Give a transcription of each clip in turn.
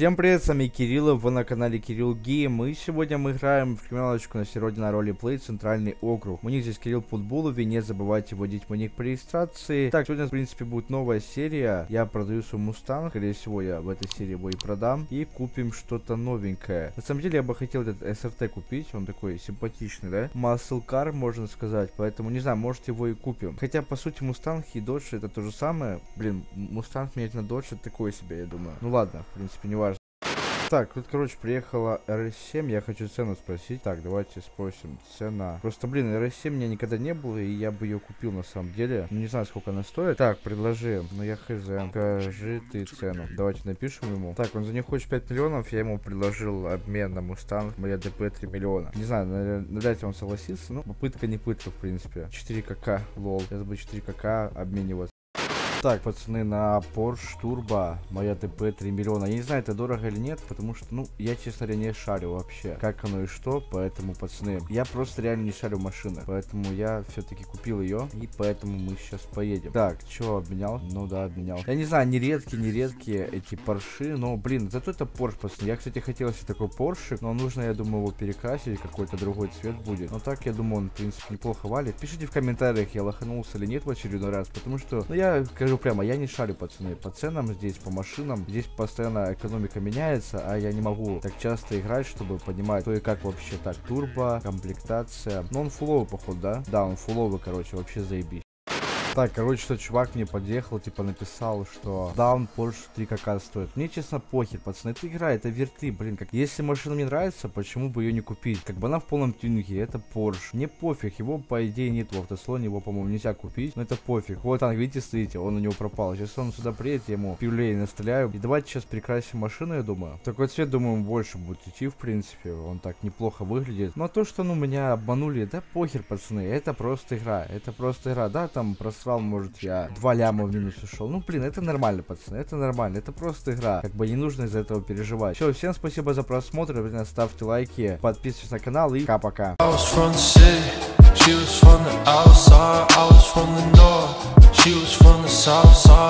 Всем привет, с вами Кирилл, вы на канале Кирилл Гейм, и сегодня мы играем в криминалочку на сервере на ролеплей Центральный округ. У них здесь Кирилл Путбулов, и не забывайте вводить мой ник по регистрации. Так, сегодня в принципе будет новая серия, я продаю свой мустанг, скорее всего я в этой серии его и продам, и купим что-то новенькое. На самом деле я бы хотел этот СРТ купить, он такой симпатичный, да? Muscle Car, можно сказать, поэтому не знаю, может его и купим. Хотя по сути мустанг и додж это то же самое, блин, мустанг менять на додж это такое себе, я думаю. Ну ладно, в принципе не важно. Так, тут, короче, приехала RS7, я хочу цену спросить. Так, давайте спросим. Цена. Просто, блин, RS7 у меня никогда не было, и я бы ее купил на самом деле. Ну, не знаю, сколько она стоит. Так, предложи. Ну, я хз. Скажи ты цену. Давайте напишем ему. Так, он за нее хочет 5 миллионов, я ему предложил обмен на мустанг. Моя ДП 3 миллиона. Не знаю, навряд ли он согласится. Ну, попытка не пытка, в принципе. 4КК, лол. Сейчас бы 4КК обмениваться. Так, пацаны, на Porsche Turbo моя ТП 3 миллиона. Я не знаю, это дорого или нет, потому что, ну, я, честно говоря, не шарю вообще, как оно и что, поэтому, пацаны, я просто реально не шарю машины, поэтому я все-таки купил ее, и поэтому мы сейчас поедем. Так, что, обменял? Ну да, обменял. Я не знаю, не редкие эти Порши, но, блин, зато это Porsche, пацаны. Я, кстати, хотел себе такой Porsche, но нужно, я думаю, его перекрасить, какой-то другой цвет будет. Но так, я думаю, он, в принципе, неплохо валит. Пишите в комментариях, я лоханулся или нет в очередной раз, потому что, ну, я скажу прямо, я не шарю, пацаны, по ценам здесь, по машинам. Здесь постоянно экономика меняется, а я не могу так часто играть, чтобы понимать, что и как вообще. Так, турбо, комплектация. Ну, он фуловый, походу, да? Да, он фуловый, короче, вообще заебись. Так, короче, что чувак мне подъехал, типа написал, что даун Porsche 3КК стоит. Мне, честно, похер, пацаны, это игра, это верты, блин, как если машина мне нравится, почему бы ее не купить? Как бы она в полном тюнинге, это Porsche. Мне пофиг, его, по идее, нет в автослоне, его, по-моему, нельзя купить, но это пофиг. Вот там, видите, стоите, он у него пропал. Сейчас он сюда приедет, я ему пивлей настреляю. И давайте сейчас перекрасим машину, я думаю. Такой цвет, думаю, больше будет идти, в принципе, он так неплохо выглядит. Но то, что, ну, меня обманули, да похер, пацаны, это просто игра, да, там просрал, может, я 2 ляма в минус ушел. Ну, блин, это нормально, пацаны, это нормально, это просто игра. Как бы не нужно из-за этого переживать. Все, всем спасибо за просмотр, блин, ставьте лайки, подписывайтесь на канал и пока-пока.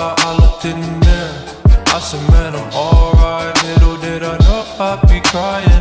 I said, man, I'm alright, little did I know I'd be crying.